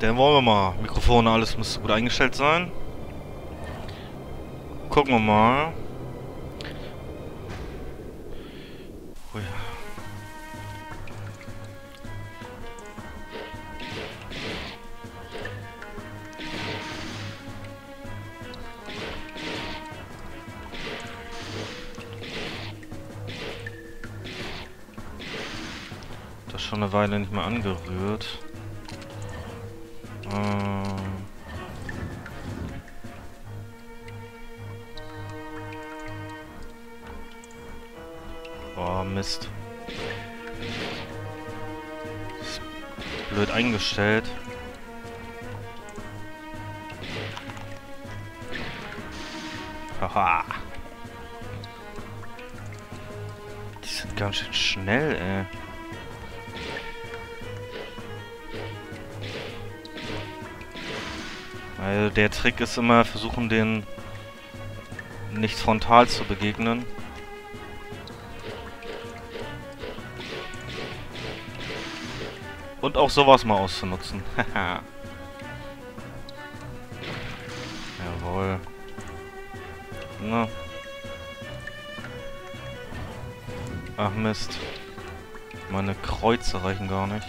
Dann wollen wir mal. Mikrofone, alles müsste gut eingestellt sein. Gucken wir mal. Oh ja. Das ist schon eine Weile nicht mehr angerührt. Oh, Mist. Ist blöd eingestellt. Haha. Die sind ganz schön schnell, ey. Weil der Trick ist immer, versuchen den nicht frontal zu begegnen. Und auch sowas mal auszunutzen. Haha. Jawohl. Na. Ach Mist. Meine Kreuze reichen gar nicht.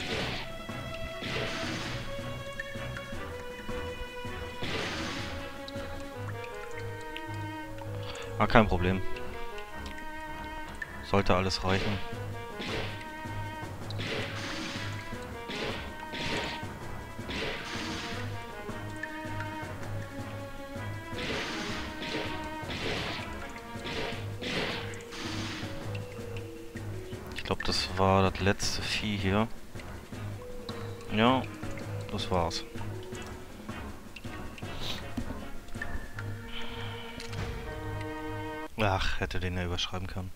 Ah, kein Problem. Sollte alles reichen. Ich glaube, das war das letzte Vieh hier. Ja, das war's. Ach, hätte den ja überschreiben können.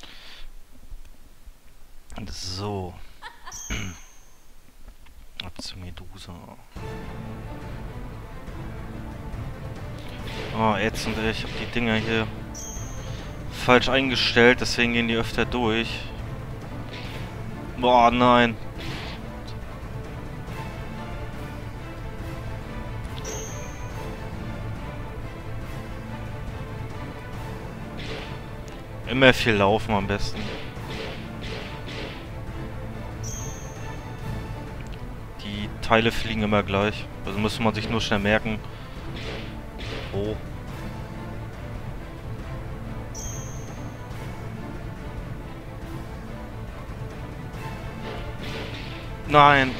So. Ab zur Medusa. Oh, ätzend, ey. Ich hab die Dinger hier falsch eingestellt, deswegen gehen die öfter durch. Boah, nein. Immer viel laufen am besten. Die Teile fliegen immer gleich. Also muss man sich nur schnell merken. Oh. Nein.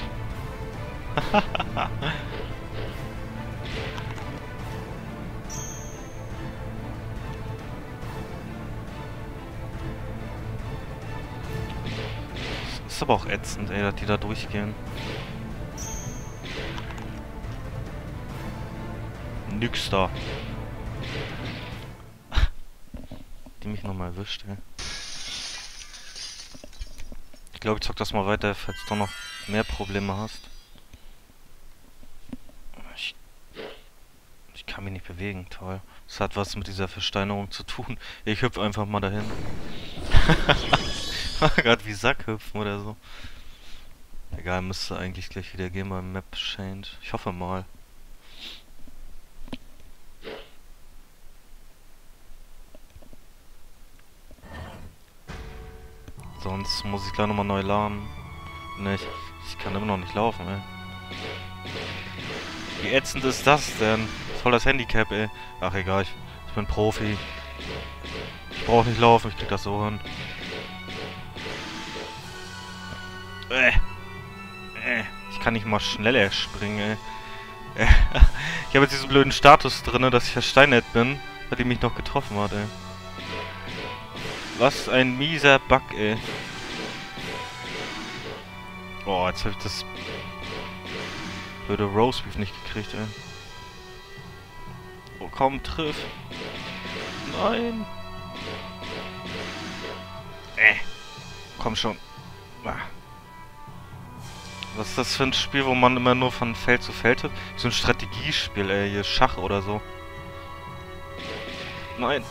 Ist aber auch ätzend, ey, dass die da durchgehen. Nix da. Die mich nochmal erwischt, ey. Ich glaube, ich zock das mal weiter, falls du noch mehr Probleme hast. Ich kann mich nicht bewegen, toll. Das hat was mit dieser Versteinerung zu tun. Ich hüpfe einfach mal dahin. Gerade wie Sackhüpfen oder so. Egal, müsste eigentlich gleich wieder gehen beim Map Change. Ich hoffe mal. Sonst muss ich gleich nochmal neu laden. Ne, ich kann immer noch nicht laufen, ey. Wie ätzend ist das denn? Voll das Handicap, ey. Ach egal, ich bin Profi. Ich brauche nicht laufen, ich krieg das so hin. Ich kann nicht mal schneller springen, ey. Ich habe jetzt diesen blöden Status drin, dass ich versteinert bin, weil die mich noch getroffen hat, ey. Was ein mieser Bug, ey. Boah, jetzt habe ich das blöde Roastbeef nicht gekriegt, ey. Oh, komm, triff. Nein. Komm schon. Was ist das für ein Spiel, wo man immer nur von Feld zu Feld hüpft? So ein Strategiespiel, ey, hier Schach oder so. Nein.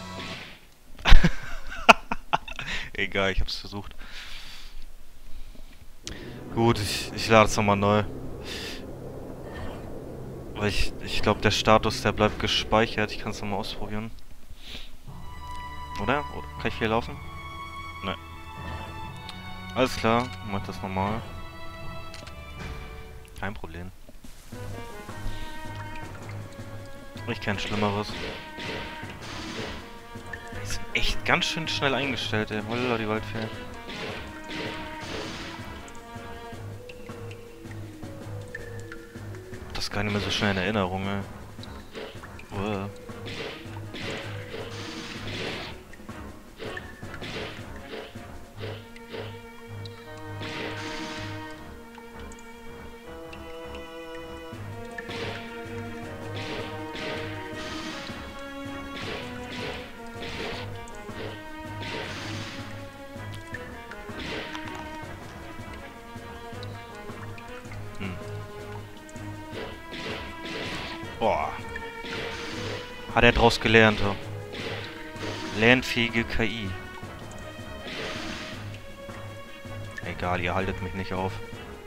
Egal, ich hab's versucht. Gut, ich lade es nochmal neu. Aber ich glaube, der Status, der bleibt gespeichert. Ich kann es nochmal ausprobieren. Oder? Kann ich hier laufen? Ne. Alles klar, mach das nochmal. Kein Problem. Ich kenne Schlimmeres. Die sind echt ganz schön schnell eingestellt, ey. Holla, die Waldfee. Das gar nicht mehr so schnell in Erinnerung, ey. Uah. Boah. Hat er draus gelernt, ja. Lernfähige KI. Egal, ihr haltet mich nicht auf.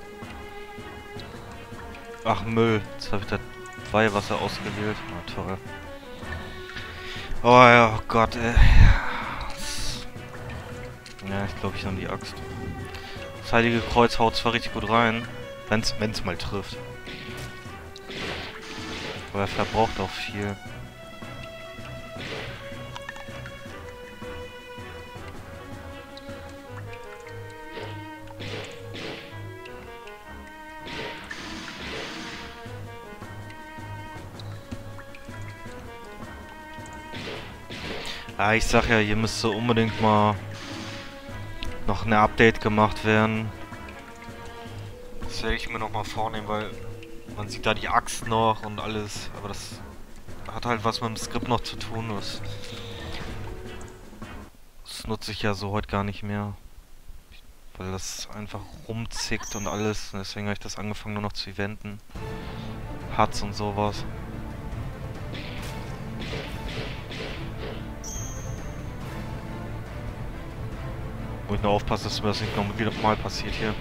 Ach, Müll. Jetzt habe ich das Weihwasser ausgewählt. Na, toll. Oh ja, oh Gott, ey. Ja, ich glaube, ich nehme die Axt. Das Heilige Kreuz haut zwar richtig gut rein, wenn's mal trifft. Aber er verbraucht auch viel. Ah, ich sag ja, hier müsste unbedingt mal noch eine Update gemacht werden. Das werde ich mir noch mal vornehmen, weil man sieht da die Axt noch und alles, aber das hat halt was mit dem Skript noch zu tun. Das nutze ich ja so heute gar nicht mehr, weil das einfach rumzickt und alles. Deswegen habe ich das angefangen nur noch zu eventen. Huts und sowas. Wo ich nur aufpasse, dass mir das nicht noch wieder mal passiert hier.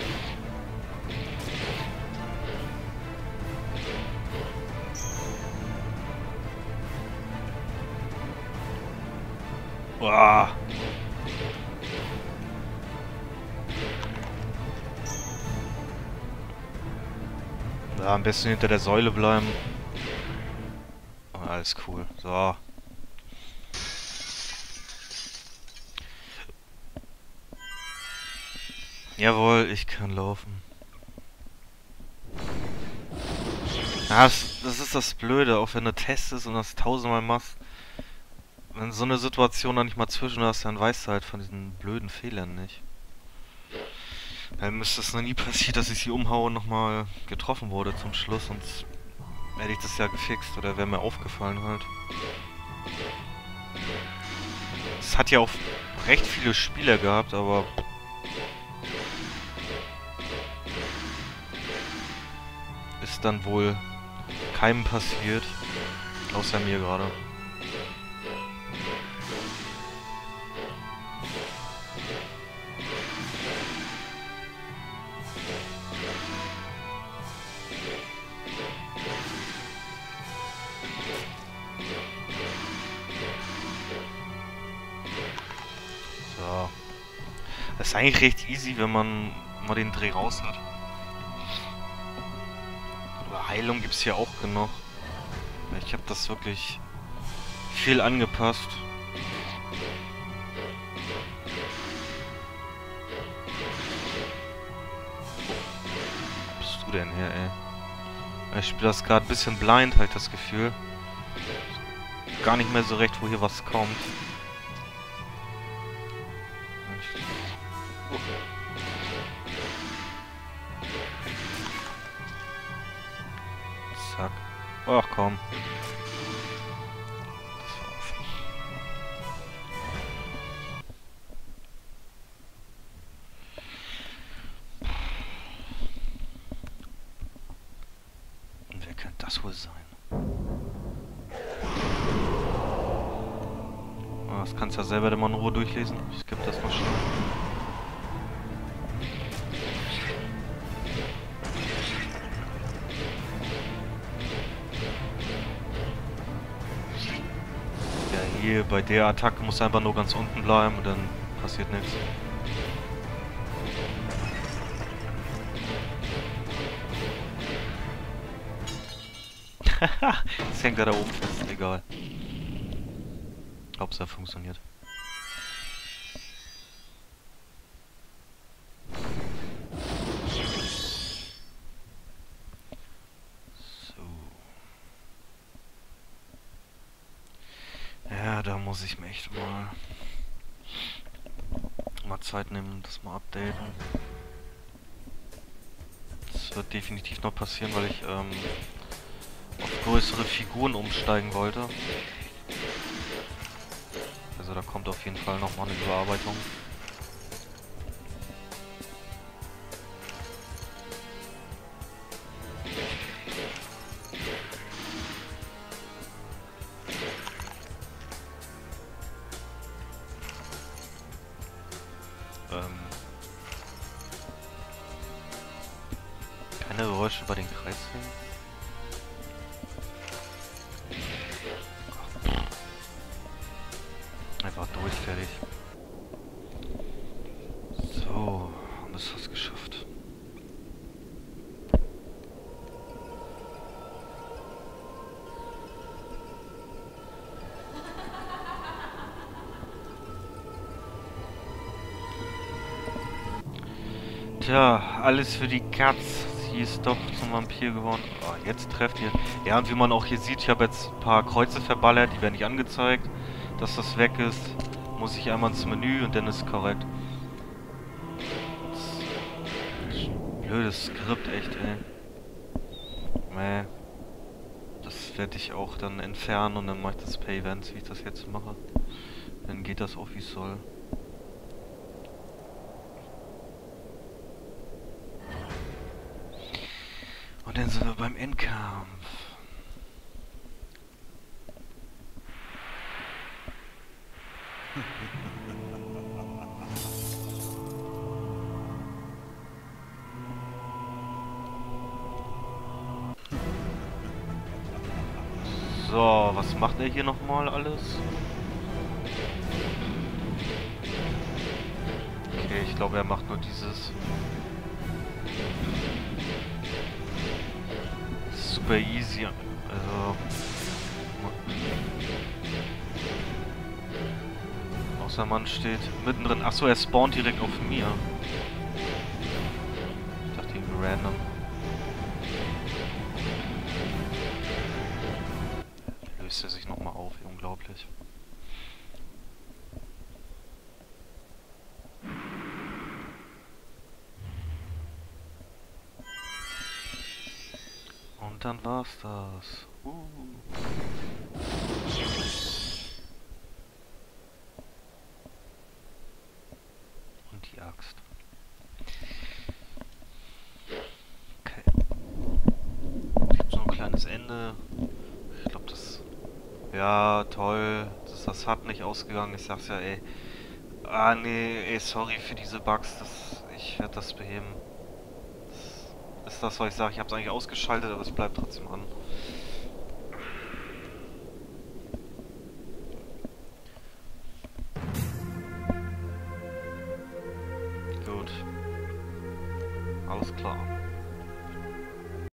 Uah. Da am besten hinter der Säule bleiben. Alles cool. So. Jawohl, ich kann laufen. Ja, das ist das Blöde, auch wenn du testest und das tausendmal machst. Wenn so eine Situation dann nicht mal zwischen hast, dann weißt du halt von diesen blöden Fehlern nicht. Dann müsste es noch nie passiert, dass ich sie umhaue und nochmal getroffen wurde zum Schluss, sonst hätte ich das ja gefixt oder wäre mir aufgefallen halt. Es hat ja auch recht viele Spieler gehabt, aber ist dann wohl keinem passiert, außer mir gerade. So. Das ist eigentlich recht easy, wenn man mal den Dreh raus hat. Aber Heilung gibt es hier auch genug. Ich habe das wirklich viel angepasst. Wo bist du denn her, ey? Ich spiele das gerade ein bisschen blind, halt das Gefühl. Gar nicht mehr so recht, wo hier was kommt. Zack. Ach komm. Wer könnte das wohl sein? Ah, das kannst du ja selber mal in Ruhe durchlesen. Ich skippe das mal schnell. hier bei der Attacke musst du einfach nur ganz unten bleiben und dann passiert nichts. Das hängt da oben fest, egal. Hauptsache funktioniert. So. Ja, da muss ich mir echt mal Zeit nehmen, das mal updaten. Das wird definitiv noch passieren, weil ich auf größere Figuren umsteigen wollte. Also da kommt auf jeden Fall nochmal eine Überarbeitung. Keine Geräusche bei den Kreissägen. Einfach durch, fertig. So, haben wir es fast geschafft. Tja, alles für die Katz. Sie ist doch zum Vampir geworden. Oh, jetzt trefft ihr. Ja, und wie man auch hier sieht, ich habe jetzt ein paar Kreuze verballert, die werden nicht angezeigt. Dass das weg ist, muss ich einmal ins Menü und dann ist es korrekt. Blödes Skript, echt, ey. Nee. Das werde ich auch dann entfernen und dann mache ich das per Events, wie ich das jetzt mache. Dann geht das auch wie es soll. Und dann sind wir beim Endkampf. So, was macht er hier nochmal alles? Okay, ich glaube, er macht nur dieses. Super easy. Also. Außer man steht mittendrin. Achso, er spawnt direkt auf mir. Ich dachte irgendwie random. Löst er sich nochmal auf, unglaublich. Und dann war's das. Und die Axt. Okay. Gibt so ein kleines Ende. Ich glaube, das... Ja, toll. Das hat nicht ausgegangen. Ich sag's ja, ey. Ah, nee, ey, sorry für diese Bugs. Ich werde das beheben. Das ist das, was ich sage. Ich habe es eigentlich ausgeschaltet, aber es bleibt trotzdem an.